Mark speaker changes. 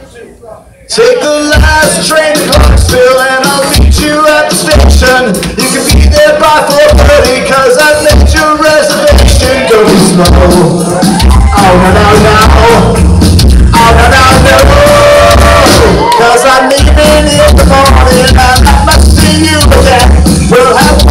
Speaker 1: Take the last train to Clarksville and I'll meet you at the station. You can be there by 4:30 cause I've made your reservation. Go slow. Oh no no no. Oh no no no. Cause I'm leaving in the morning and I must see you again. We'll have